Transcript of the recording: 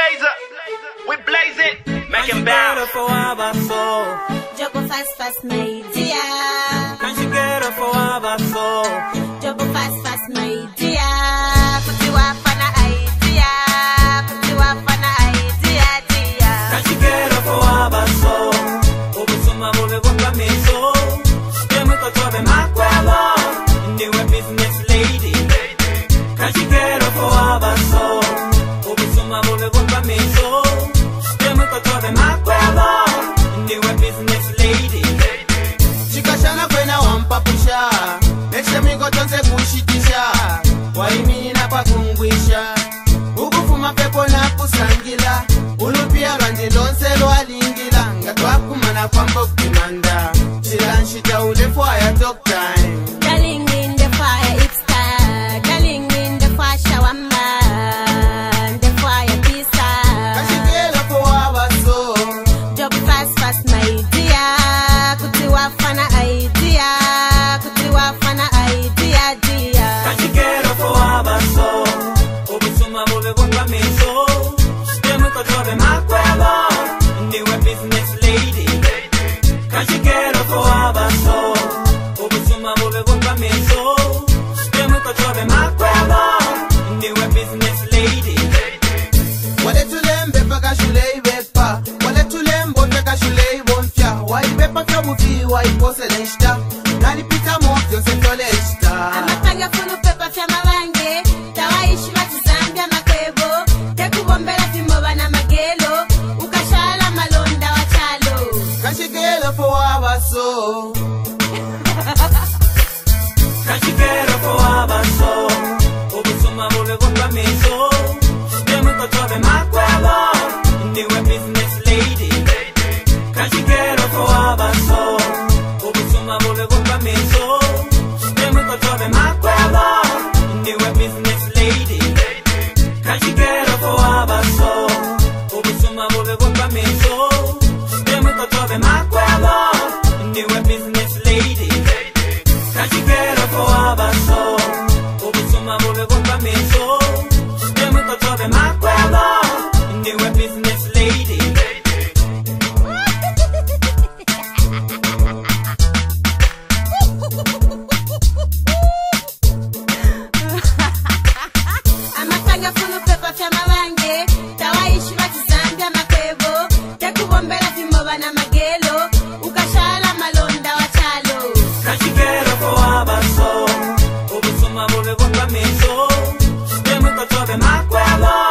blazer. We blaze it, make him bounce. Jump fast, fast, my dear. Can't you get up for our soul? Jump fast, fast, my dear. Put you up on an idea. Put you up on an idea, dear. Can't you get up for our soul? Obusuma bole boka meso. Stemme ko tobe makwalo. New business lady. Can't you get up for our soul? Obusuma bole boka meso. Stemme ko tobe makwalo. New business lady. Chikashana kwena wampapusha. Neshe migo tonse kushitisha. Waimini na pakungwisha. Ukufuma pepo na kusangila. Ulupia randi lonse lwalingila. Ngatwakumana kwamba ukimanda. Chilanshita ulefu ya talk time. Darling in the fire, it's time. Darling in the fire, shower man. The fire, peace out. Kashikela kwa wabaso. Jump fast, fast, my dear. Kutiwa fana idea. Kutiwa fana idea, dear. Can't you get up for our soul? Obusuma bole boka meso. Stemme ko tobe makwalo. New business lady. Can't you get up for our soul? Obusuma bole boka meso. Stemme ko tobe makwalo. New business lady. Wale tulembe paka shulei bepa. Wale tulembo paka shulei bonfya. Waibepa kabuti waipose leshta. Nalipita mofyo sentoleshta. Amapanga funu pepa fya mawange. Tawaishi watu Zambia makwebo. Tekubombela fimo bana magelo. Ukashala malonda wachalo. Kashikela for wabaso. Can't you get up for our soul? Obusuma bole boka meso. Stemme ko tobe makwalo. New business lady. Can't you get up for our soul? Obusuma bole boka meso. Stemme ko tobe makwalo. New business lady. Can't you get up for our soul? Obusuma bole boka meso. Stemme ko tobe makwalo. New business lady. Can't you get up for our soul? Obusuma bole boka meso. Stemme ko tobe makwalo. New business lady. Amapanga funu pepa fya mawange. Tawaishi watu Zambia makwebo. Tekubombela fimo bana magelo. Ukashala malonda wachalo. Can't you get up for our soul? Obusuma bole boka meso. Stemme ko tobe makwalo.